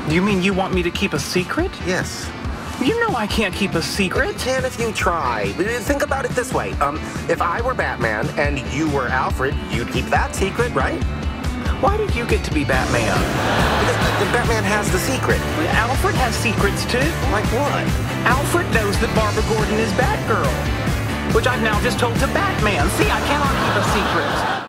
You mean you want me to keep a secret? Yes. You know I can't keep a secret. You can if you try. Think about it this way. If I were Batman and you were Alfred, you'd keep that secret, right? Why did you get to be Batman? Because the Batman has the secret. Alfred has secrets too. Like what? Alfred knows that Barbara Gordon is Batgirl, which I've now just told to Batman. See, I cannot keep a secret.